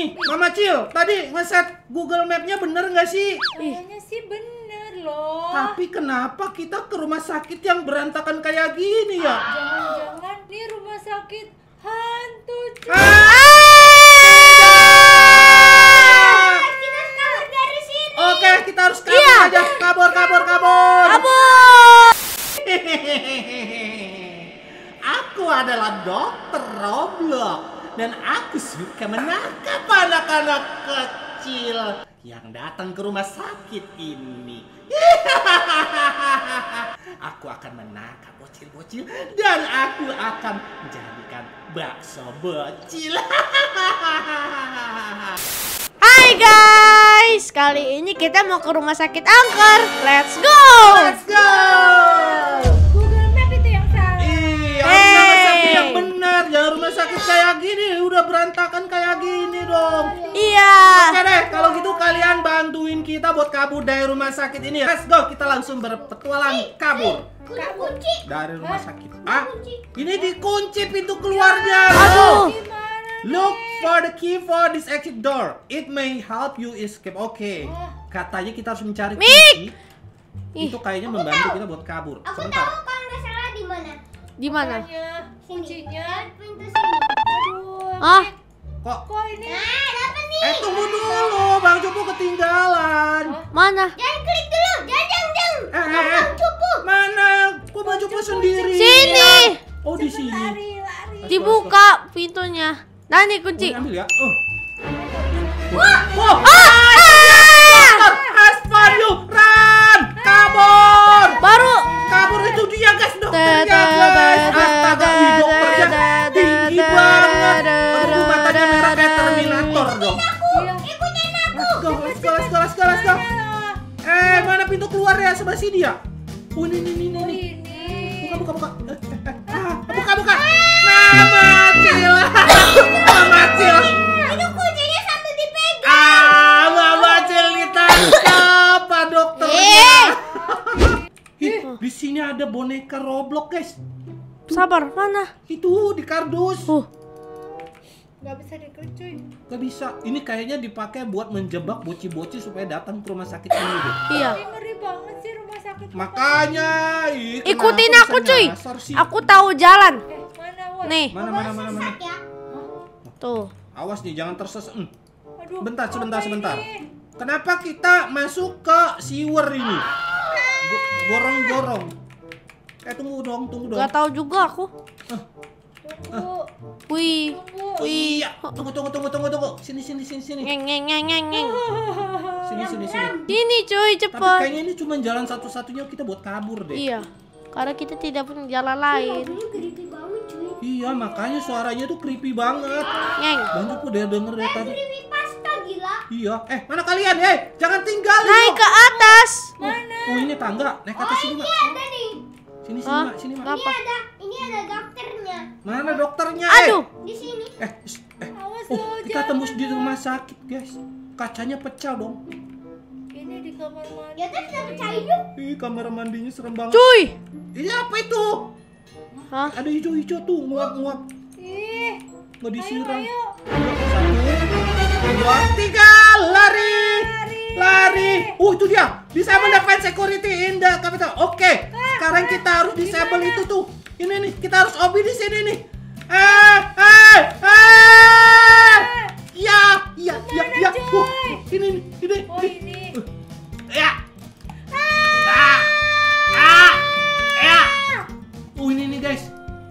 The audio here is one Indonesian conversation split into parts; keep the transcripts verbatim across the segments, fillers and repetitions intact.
nih, Mama Cil, tadi ngeset Google Map-nya bener nggak sih? Kayaknya sih bener loh. Tapi kenapa kita ke rumah sakit yang berantakan kayak gini ya? Jangan-jangan ini rumah sakit hantu. Cuy. Ah! Kita harus kabur dari sini. Oke, kita harus kabur Iya. aja. Kabur, kabur, kabur. Kabur. Aku adalah dokter Roblox dan aku suka menangkap anak-anak kecil yang datang ke rumah sakit ini. Aku akan menangkap bocil-bocil dan aku akan menjadikan bakso bocil. Hai guys, kali ini kita mau ke rumah sakit angker. Let's go. Let's go. Google Map itu yang salah. Iya, Hey. rumah sakit yang benar. Jangan rumah sakit kayak gini, udah berantakan kayak gini dong. Iya. Oke deh, kalau gitu kalian bantuin kita buat kabur dari rumah sakit ini ya. Let's go, kita langsung berpetualang kabur Udah kunci. dari rumah sakit. Ah, ini dikunci pintu keluarnya. Aduh. Gimana? Look for the key for this exit door. It may help you escape. Oke, katanya kita harus mencari Mik. kunci. Ih. Itu kayaknya membantu kita buat kabur. Aku Sebentar. tahu kalau nggak salah di mana. Di mana? Makanya, kuncinya. Pintu sini. Aduh. Ah. Mik, Kok? Kok ini? Nah, dapat nih. Eh, tunggu dulu, Bang Cupu ketinggalan. Mana? Jangan klik dulu. Jangan, jangan, jangan. Eh, eh, eh. Bang Cupu. Mana? Kok Bang Cupu sendiri? Sini. Oh, di sini. Lari, lari. Dibuka pintunya. Nah, nih kunci. Oh, ambil ya. Oh. Wah. Wow. Ah! Has for you. Run. Kabur. Baru. Kabur itu dia guys. Dokternya guys. Astaga, wih, dokternya tinggi banget. Aduh, matanya merah kayak Terminator dong. Iya. Ikutin aku. Let's go, let's go, let's go, let's go, let's go. Eh, mana pintu keluar ya? Sebelah sini ya? Oh, ini, ini, ini, Oh, ini. ini. Buka, buka, buka. Eh, eh, eh. Ah, buka, buka. Mama Cil. Mama Cil. Itu kuncinya sambil dipegang. Ah, Mama Cil ditangkap, Pak dokternya. Ih, di sini ada boneka Roblox, guys. Sabar, mana? Itu di kardus. Uh. Gak bisa diklik cuy. Gak bisa. Ini kayaknya dipakai buat menjebak bocil-bocil supaya datang ke rumah sakit ini deh. Iya. Ini ngeri banget sih rumah sakit. Makanya, ih, kenapa Ikutin bisa aku, cuy. nyasar sih? Aku tahu jalan. Eh, mana Wak? Nih, Mana, mana, mana, mana. Sesat ya. tuh. Awas nih, jangan tersesat. Hmm. Aduh, Bentar, sebentar, apa sebentar. ini? Kenapa kita masuk ke sewer ini? Go- Gorong-gorong. Eh, tunggu dong, tunggu dong. Gak tahu juga aku. Tunggu, Wih. tunggu. Wih. Iya, tunggu, tunggu, tunggu, tunggu, tunggu. Sini, sini, sini, sini. Ngeng ngeng ngeng ngeng ngeng. Sini, sini, sini. Ini cuy, Tapi cepet. kayaknya ini cuma jalan satu-satunya kita buat kabur deh. Iya. Karena kita tidak punya jalan lain. Ini creepy banget cuy. Iya, makanya suaranya tuh creepy banget. Ngeng. Banyak udah denger dari tadi. Creepy pasta gila. Iya. Eh, mana kalian? Eh, jangan tinggalin. Naik dong. ke atas. Mana? Oh, ini tangga. Naik ke atas sini, Mak. Ini ada nih. Sini, sini, Hah? Mak. Sini, Mak. Ini Apa? ada. Ini ada dokternya. Mana dokternya? Aduh. Di sini. Eh, eh, shh, eh. Awas Oh, lo, kita jangan. tembus di rumah sakit, guys. Kacanya pecah dong. Ini di kamar mandi. Ya terus kita pecahin yuk. Ih, kamar mandinya serem banget. Cuy. Ini apa itu? Hah? Ada hijau-hijau tuh, nguap-nguap. Ih, Nggak ayo, disiram. ayo. Satu, dua, tiga, lari, lari. Oh, itu dia. Disable defense security in the capital. Oke, sekarang kita harus disable itu tuh. Ini nih, kita harus obi di sini nih. Eh, eh, eh. Ya, ya, ya, ya. Coy? Wah, ini, nih, ini, Oh, ini. Ya. Ah. Ah. Ya. Oh, ini nih, guys.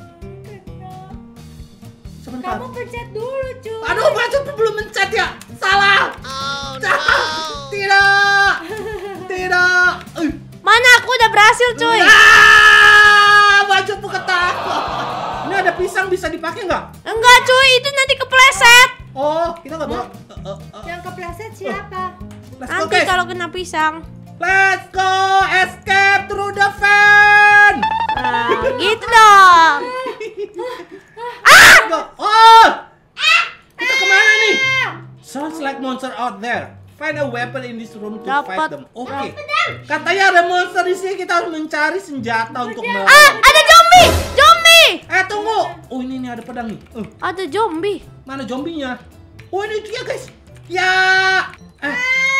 Sebentar. Kamu pencet dulu cuy. Aduh, baju belum mencet ya. Salah. Oh, no. Tidak. Tidak. Uh. Mana aku udah berhasil cuy. Ah, baju ketakut. Ini ada pisang bisa dipakai nggak? Enggak cuy, itu nanti kepleset. Oh, kita nggak bawa. Uh, uh, uh. Yang kepleset siapa? Let's go, Nanti guys. kalau kena pisang. Let's go. Escape through the fan. Nah, gitu dong. Let's go. Oh. Kita kemana nih? Sounds like monster out there. Find a weapon in this room to Dapat. fight them. Oke. Katanya ada monster di sini, kita harus mencari senjata untuk melawan. Ah, ada zombie. Zombie. Eh, tunggu. Oh, ini nih ada pedang nih. Uh, Ada zombie. mana zombinya? Oh ini dia guys. Ya. Eh.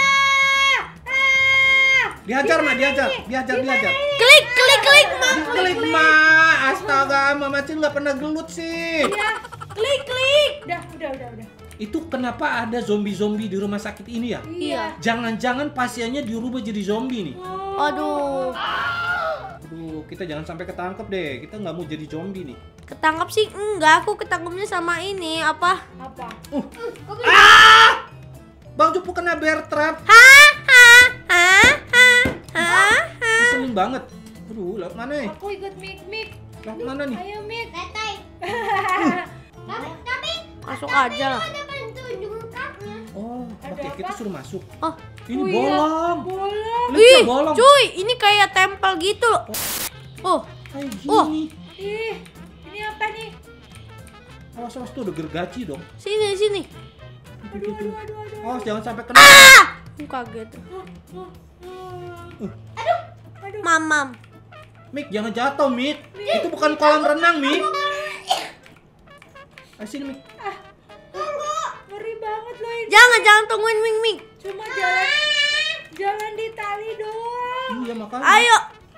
Dihajar mak, dihajar, dihajar, dihajar. Klik, klik, klik, mam. Klik mak. Astaga, Mama Cil nggak pernah gelut sih. Ya, Klik, klik. udah, udah, udah, udah. Itu kenapa ada zombie-zombie di rumah sakit ini ya? Iya. Jangan-jangan pasiennya dirubah jadi zombie nih. Aduh. Aduh, kita jangan sampai ketangkep deh. Kita nggak mau jadi zombie nih. Ketangkep sih enggak, aku ketangkepnya sama ini apa? Apa? Uh. Ah! Bang Cupu kena bear trap. Hah? Hah? Hah? Hah? Hah? Hah? Keselin banget. Aduh, lewat mana nih? Aku ikut Mik Mik. Lewat mana nih? Ayo Mik. Tetai. Tapi tapi Masuk aja lah. ada pentunjuknya. Oh, Ada oke, kita apa? suruh masuk. Oh. Ini Oh iya, bolong. Bolong. Lihat Wih, bolong. cuy, ini kayak tempel gitu loh. Oh, Kayak Oh. gini. Ih, ini apa nih? Awas, awas tuh udah gergaji dong. sini, sini. Aduh, aduh, aduh, aduh. Awas jangan sampai kena. Ah! Aku kaget. Oh, oh. Uh. Mamam. Mik, jangan jatuh, Mik. Itu bukan kolam renang, Mik. Ayo sini, Mik. Ngeri banget loh ini. Jangan, jangan tungguin Ming Ming. Cuma jalan jalan di tali doang. Iya, makanya. Ayo,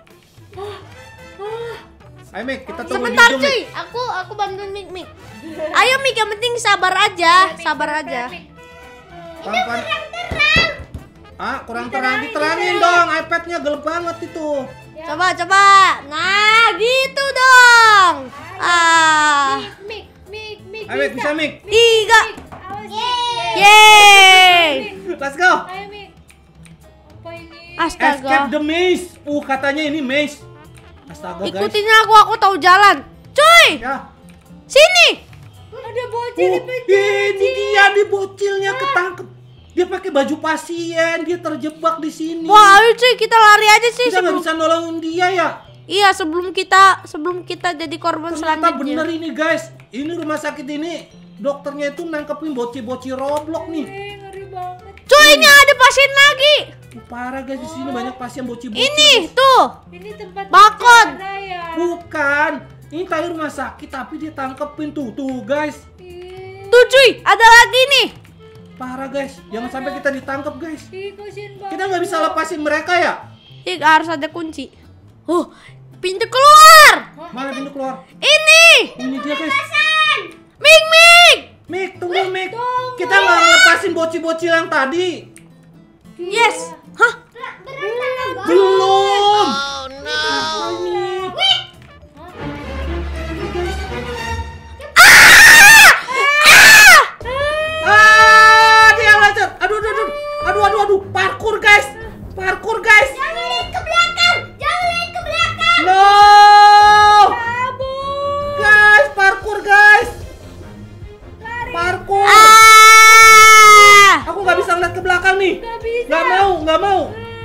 Ah, Ayo, Mik, kita tunggu sebentar di ujung, cuy. Mik. Aku aku bantuin Ming Ming. Ayo Ming, yang penting sabar aja, sabar aja. Pelan-pelan. Ah, kurang terang. Diterangin dong. iPad-nya gelap banget itu. Coba, coba. Nah, gitu dong. Ah, Mik, Mik, Mik, Ayo, Mik, bisa, Mik. tiga. Awas, Mik. Yeay. Let's go. Ayo, Mik. Apa ini? Escape Astaga. the maze. Uh, katanya ini maze. Astaga, guys. Ikutin aku, aku tahu jalan. Cuy, Ya. sini. Ada bocil di Oh, penjara. ini dia di bocilnya ketangkep. Dia pakai baju pasien, dia terjebak di sini. Wah, ayo cuy, kita lari aja sih Kita nggak sebelum. bisa nolongin dia ya. Iya, sebelum kita sebelum kita jadi korban Ternyata selanjutnya. bener ini guys. Ini rumah sakit ini dokternya itu nangkepin bocil-bocil Roblox nih. Eh, ngeri banget. Cuy, ini ada pasien lagi. Uh, parah guys, di sini banyak pasien bocil-bocil. Ini tuh. Ini tempat Bakon. bicara ya. Bukan. Ini tadi rumah sakit tapi dia tangkepin tuh, tuh guys. Ih, Tuh cuy, ada lagi nih. Parah guys, jangan sampai kita ditangkap guys. ih, kasihan banget. Kita nggak bisa lepasin mereka ya. Ih, harus ada kunci. Oh, pintu keluar. Mana pintu keluar? Ini. Ini dia guys. Ming Ming. Mik, tunggu Mik. Kita nggak ngelepasin bocil-bocil yang tadi. Yes. Hah? Belum. Ah, dia lancar. Aduh, aduh, aduh, aduh, aduh, aduh, parkur guys, parkur guys. Jangan lihat ke belakang. Jangan lihat ke belakang. No, guys, parkur guys, parkur. Ah. Aku nggak bisa ngeliat ke belakang nih. Nggak bisa. Nggak mau, nggak mau.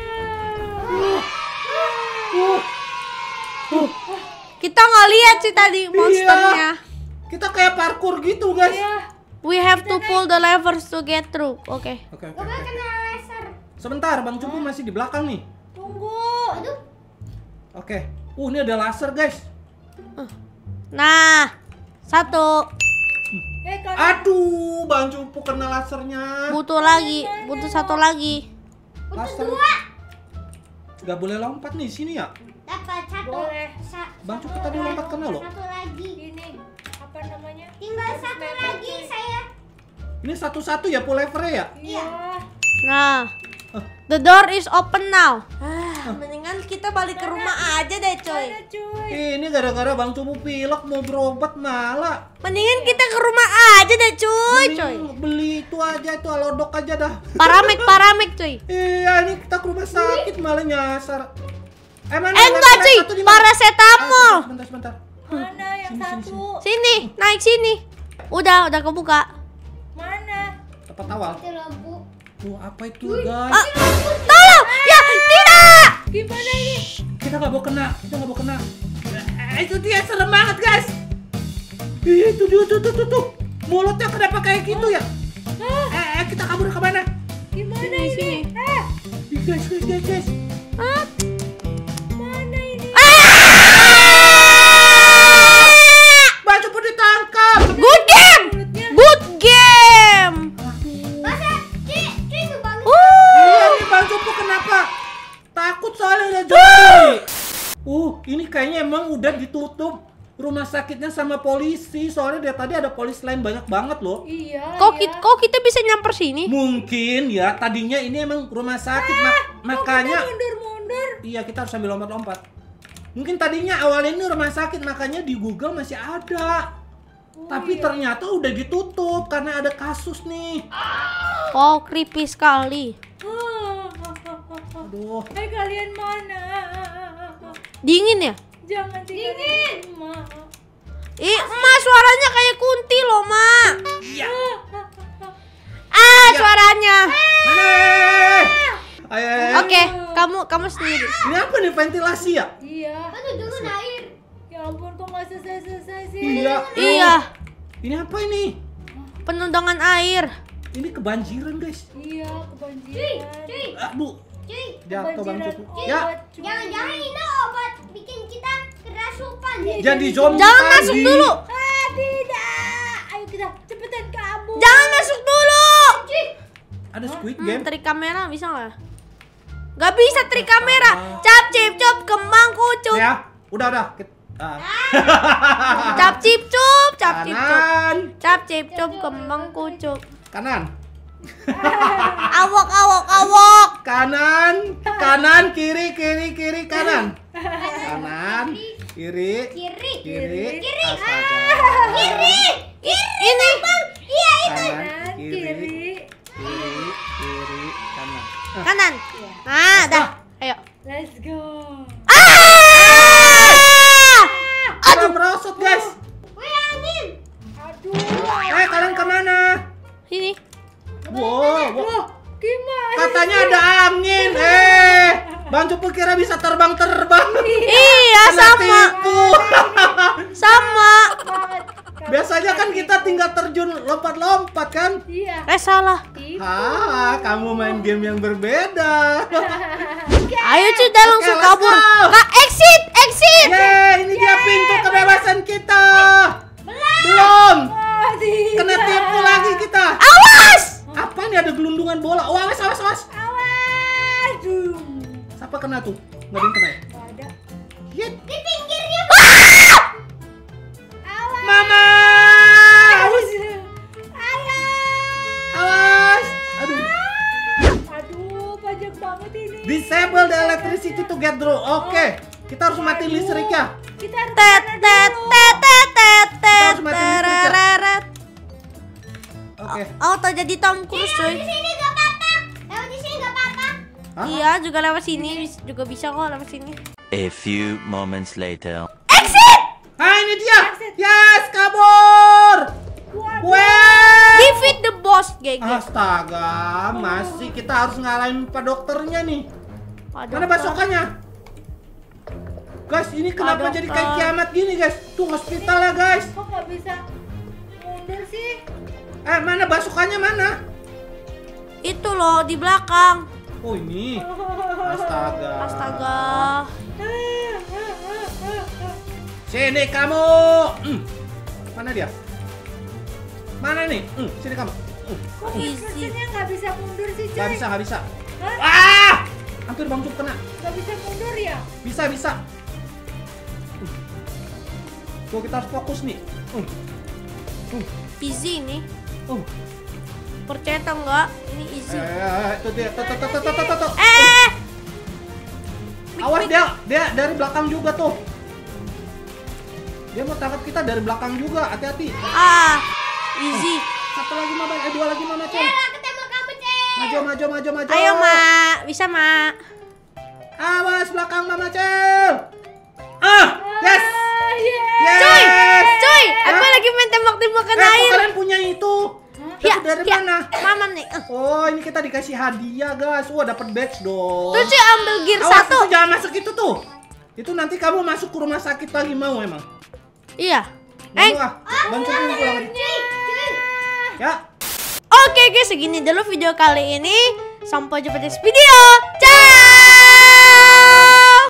Uh, uh, Kita nggak lihat sih tadi monsternya. kita kayak parkur gitu guys. Ya, We have to pull the levers to get through. Oke. Oke, oke, Coba oke. kena laser. Sebentar, Bang Cupu masih di belakang nih. tunggu. Aduh. Oke. Uh, ini ada laser guys. Nah, satu. Eh, kalau Aduh, Bang Cupu kena lasernya. Butuh lagi, butuh satu lagi. Laser. Gak boleh lompat nih sini ya. Dapat satu. Boleh. Sa- Bang Cupu tadi lompat kena loh. Satu lagi. ini apa namanya? Tinggal satu lagi saya. Ini satu-satu ya pull lever ya. Iya. Nah, the door is open now. Ah, mendingan kita balik ke rumah aja deh, coy. Ada cuy. Ini gara-gara Bang Cupu pilek mau berobat malah. Mendingan kita ke rumah aja deh, cuy, coy. Mending beli itu aja, itu alodok aja dah. Paramik, paramik, cuy. Iya, ini kita ke rumah sakit malah nyasar. Eh, mana? Eh, enggak, level cuy. satu di mana? Paracetamol. Ah, sebentar, sebentar. Mana yang Sini, sini, satu? Sini, naik sini. Udah, udah kebuka. Mana? Tepat awal. Itu lampu. Tuh, apa itu, guys? Ah, tolong! Ya, tidak! Gimana ini? Kita nggak mau kena, kita nggak mau kena. Eh, itu dia serem banget, guys. Ih, itu dia tuh, tuh, tuh, tuh. Mulutnya kenapa kayak gitu ya? Eh, eh, kita kabur ke mana? Gimana Sini, ini? sini. Eh, Ih, guys, guys, guys, guys. Hah? mana ini? Bang Cupu ditangkap. Good game! Mulutnya. Good game! emang udah ditutup rumah sakitnya sama polisi. Soalnya dari tadi ada polisi lain banyak banget loh. Iya. Kok iya. kita, kok kita bisa nyamper sini? Mungkin ya, tadinya ini emang rumah sakit, mak- makanya Mundur-mundur. iya kita harus sambil lompat-lompat. Mungkin tadinya awalnya ini rumah sakit, makanya di Google masih ada. Oh, Tapi iya. ternyata udah ditutup karena ada kasus nih. Wow, creepy sekali. Aduh. Eh kalian mana? Dingin ya? Jangan tinggalin rumah. Ih, Ma, suaranya kayak kunti loh, Ma. Iya. Ah, Ya. suaranya. Mana? Ayo, ayo, ayo. Oke, kamu kamu sendiri. Ini apa nih, ventilasi ya? Iya. Aduh, dulu air. Ya ampun, kok nggak selesai-selesai sih? Iya. Iya, Ini apa ini? penundangan air. Ini kebanjiran guys. Iya, kebanjiran. Cuy, Aduh, cuy. jatuh bang Kebanjiran cucu. Ya, obat, cuy. Jangan-jangan ini obat bikin kita kerasukan deh. jadi zombie Jangan tadi. masuk dulu. Ah, tidak. Ayo kita cepetan kabur. Jangan masuk dulu. Cuy, Ada Squid Hmm, Game. trik kamera bisa nggak? Gak bisa trik kamera. Cap cip cup kembang kucup. Ya, udah udah. Kita, ah. Cap cip cup, cap cip cup. Kanan, Cap cip cup kembang kucup. kanan, Awok awok awok. kanan, kanan, kiri, kiri, kiri, kanan, kanan, kiri, kiri. kiri, Kiri. astaga. Kiri. I- Ini Iya, itu. Kanan, Kanan, kiri, kiri. kiri, kiri, kanan. Ah, kanan. Nah, dah. Ayo. Let's go. Ah! Aduh, merosot guys. Wih, angin. Aduh. Eh, kalian kemana? Sini. Wow, wow. Loh, gimana? Katanya ada angin. Eh, Bang Cupu kira bisa terbang-terbang. Iya, Kena sama. tipu. Sama. Banget. Biasanya kan kita tinggal terjun lompat-lompat kan? Iya. Eh, salah. Tipu. Ah, kamu main game yang berbeda. Ayo cuy, dah langsung let's kabur. go. Kak, exit, exit. Yeay, ini dia pintu kebebasan kita. Belum. Ah, tidak. Kena tipu lagi kita. Awas. Apa ini ada gelundungan bola? Oh, awas, awas, awas. Awas. Duh. Siapa kena tuh? Nggak ada yang kena ya? Nggak ada. Yet. Di pinggirnya. Awas. Mama. Awas. Ayo. Awas. Aduh. Aduh, banyak banget ini. Disable the electricity to get through. Oke, kita harus mati Aduh. listrik ya. Kita harus Tet kesana tet dulu. tet tet tet tet. harus mati listrik ya? tereret. Oke. Auto jadi Tom Cruise cuy. Di sini nggak apa-apa. Lewat di sini nggak apa-apa. Hah? Iya, juga lewat sini bis- juga bisa kok lewat sini. A few moments later. Ah, ini dia. Yes, kabur. Weh. Defeat the boss, G G. Astaga, masih kita harus ngalahin pak dokternya nih. Pak Mana dokter. basokannya? Guys, ini kenapa Pak jadi dokter. kayak kiamat gini, guys? Tuh hospital ya, guys. Kok nggak bisa mundur sih? Eh, mana basokannya mana? Itu loh di belakang. Oh, ini. Astaga. Astaga. Sini kamu. Hmm. Mana dia? Mana nih? Hmm, sini kamu. Hmm. Kok Easy. mesinnya nggak bisa mundur sih, Gak coy? bisa, gak bisa. Hah? Ah! Hampir Bang Cup kena. Nggak bisa mundur ya? Bisa, bisa. Hmm. Tuh, kita harus fokus nih. Hmm. Hmm. Easy ini. Hmm. Percaya atau enggak? Ini easy. Eh, itu dia. Tuh, tuh, tuh, tuh, tuh, tuh, tuh. Eh. Awas dia, dia dari belakang juga tuh. Dia mau tangkap kita dari belakang juga, hati-hati. Ah. Easy. Satu lagi mama, eh dua lagi mama Cel. Aku ketemu kamu, Cek. Maju, maju, maju, maju. Ayo, Mak. Bisa, Mak. Awas belakang mama Cel. Ah, yes. Ah, yeah. Yes. Cuy, cuy, aku Hah? lagi main tembak-tembakan Eh, kok air. kalian punya itu? Ya, Dapat dari ya. mana? Mama nih. Eh. Oh, ini kita dikasih hadiah, guys. Wah, dapat badge dong. Tuh, cuy, ambil gear Awas, satu. itu jangan masuk itu tuh. Itu nanti kamu masuk ke rumah sakit lagi mau emang. Iya. Mau Eh, ah, bantu pulang lagi. Cuy, cuy. Ya. oke guys, segini dulu video kali ini. Sampai jumpa di next video. Ciao.